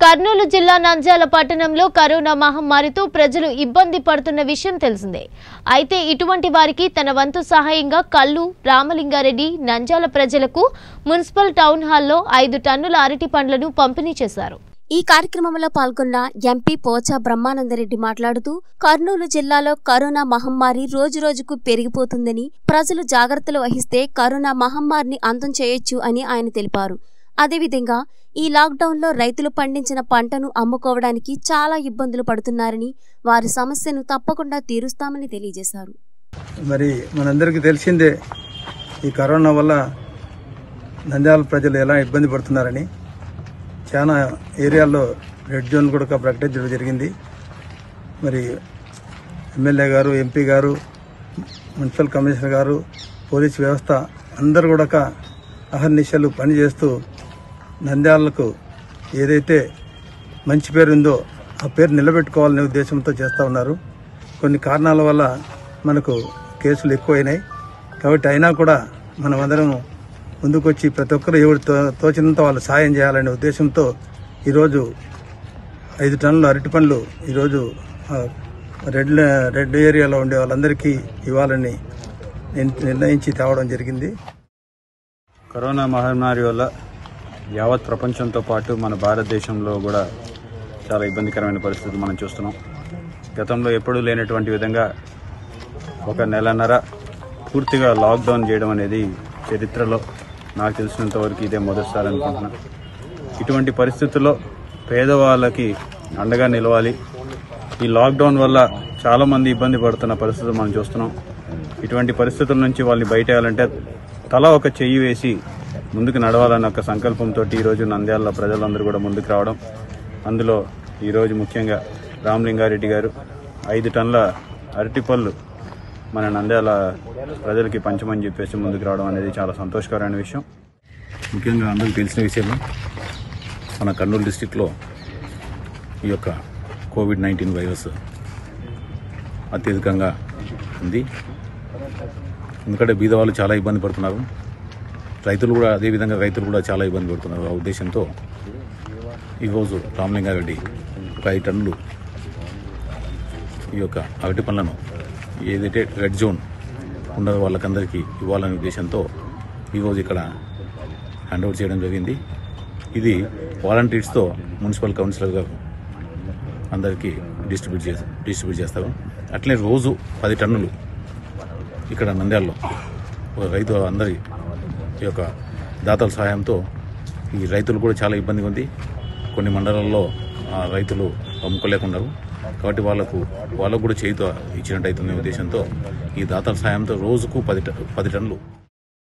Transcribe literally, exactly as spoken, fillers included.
కర్నూలు జిల్లా నంద్యాల పట్టణంలో కరోనా మహమ్మారితో ప్రజలు ఇబ్బంది పడుతున్న విషయం తెలిసిందే. అయితే ఇటువంటి వారికి తన వంతు సహాయంగా కల్లు రామలింగారెడ్డి నంద్యాల ప్రజలకు మున్సిపల్ టౌన్ హాల్లో ఐదు టన్నుల అరటి పండ్లను పంపిణీ చేశారు. ఈ కార్యక్రమంలో పాల్గొన్న ఎంపీ పోచా బ్రహ్మానందరెడ్డి మాట్లాడుతూ కర్నూలు జిల్లాలో కరోనా మహమ్మారి రోజురోజుకు పెరిగిపోతుందని, ప్రజలు జాగ్రత్తలు వహిస్తే కరోనా మహమ్మారిని అంతం చేయొచ్చు అని ఆయన తెలిపారు. అదేవిధంగా ఈ లాక్డౌన్లో రైతులు పండించిన పంటను అమ్ముకోవడానికి చాలా ఇబ్బందులు పడుతున్నారని, వారి సమస్యను తప్పకుండా తీరుస్తామని తెలియజేశారు. మరి మనందరికీ తెలిసిందే ఈ కరోనా వల్ల నంద్యాల ప్రజలు ఎలా ఇబ్బంది పడుతున్నారని. చాలా ఏరియాల్లో రెడ్ జోన్ కూడా ప్రకటించడం జరిగింది. మరి ఎమ్మెల్యే గారు, ఎంపీ గారు, మున్సిపల్ కమిషనర్ గారు, పోలీస్ వ్యవస్థ అందరూ కూడా అహర్నిశలు పనిచేస్తూ నంద్యాలకు ఏదైతే మంచి పేరు ఉందో ఆ పేరు నిలబెట్టుకోవాలనే ఉద్దేశంతో చేస్తూ ఉన్నారు. కొన్ని కారణాల వల్ల మనకు కేసులు ఎక్కువైనాయి. కాబట్టి అయినా కూడా మనం అందరం ముందుకొచ్చి ప్రతి ఒక్కరు ఎవరు తోచినంత వాళ్ళు సాయం చేయాలనే ఉద్దేశంతో ఈరోజు ఐదు టన్నుల అరటి పండ్లు ఈరోజు రెడ్ రెడ్ ఏరియాలో ఉండే వాళ్ళందరికీ ఇవ్వాలని నిర్ణయించి తేవడం జరిగింది. కరోనా మహమ్మారి వల్ల యావత్ ప్రపంచంతో పాటు మన భారతదేశంలో కూడా చాలా ఇబ్బందికరమైన పరిస్థితులు మనం చూస్తున్నాం. గతంలో ఎప్పుడూ లేనటువంటి విధంగా ఒక నెలన్నర పూర్తిగా లాక్డౌన్ చేయడం అనేది చరిత్రలో నాకు తెలిసినంత వరకు ఇదే మొదటిసారి అనుకుంటున్నాను. ఇటువంటి పరిస్థితుల్లో పేదవాళ్ళకి అండగా నిలవాలి. ఈ లాక్డౌన్ వల్ల చాలామంది ఇబ్బంది పడుతున్న పరిస్థితులు మనం చూస్తున్నాం. ఇటువంటి పరిస్థితుల నుంచి వాళ్ళని బయటేయాలంటే తల ఒక చెయ్యి వేసి ముందుకు నడవాలన్న ఒక సంకల్పంతో ఈరోజు నంద్యాల ప్రజలందరూ కూడా ముందుకు రావడం, అందులో ఈరోజు ముఖ్యంగా రామలింగారెడ్డి గారు ఐదు టన్నుల అరటిపళ్ళు మన నంద్యాల ప్రజలకి పంచమని చెప్పేసి ముందుకు రావడం అనేది చాలా సంతోషకరమైన విషయం. ముఖ్యంగా అందరికీ తెలిసిన విషయమే, మన కర్నూలు డిస్టిక్లో ఈ యొక్క కోవిడ్ నైన్టీన్ వైరస్ అత్యధికంగా ఉంది. ఎందుకంటే బీద వాళ్ళు చాలా ఇబ్బంది పడుతున్నారు, రైతులు కూడా అదేవిధంగా రైతులు కూడా చాలా ఇబ్బంది పడుతున్నారు. ఆ ఉద్దేశంతో ఈరోజు రామలింగారెడ్డి ఒక ఐదు టన్నులు ఈ యొక్క అరటి పండ్లను ఏదైతే రెడ్ జోన్ ఉండదో వాళ్ళకందరికీ ఇవ్వాలనే ఉద్దేశంతో ఈరోజు ఇక్కడ హ్యాండ్ ఓవర్ చేయడం జరిగింది. ఇది వాలంటీర్స్తో మున్సిపల్ కౌన్సిలర్ గారు అందరికీ డిస్ట్రిబ్యూట్ చేసి డిస్ట్రిబ్యూట్ చేస్తారు. అట్లే రోజు పది టన్నులు ఇక్కడ నంద్యాలలో రైతు అందరి ఈ యొక్క దాతల సహాయంతో ఈ రైతులు కూడా చాలా ఇబ్బందిగా ఉంది. కొన్ని మండలాల్లో రైతులు అమ్ముకోలేకున్నారు. కాబట్టి వాళ్ళకు వాళ్ళకు కూడా చేయితో ఇచ్చినట్టయితుందనే ఉద్దేశంతో ఈ దాతల సహాయంతో రోజుకు పది పది టన్నులు